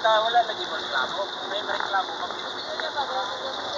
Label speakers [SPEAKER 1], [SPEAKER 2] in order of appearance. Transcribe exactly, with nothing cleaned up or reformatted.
[SPEAKER 1] basta wala lagi mo reklamo. May reklamo kami.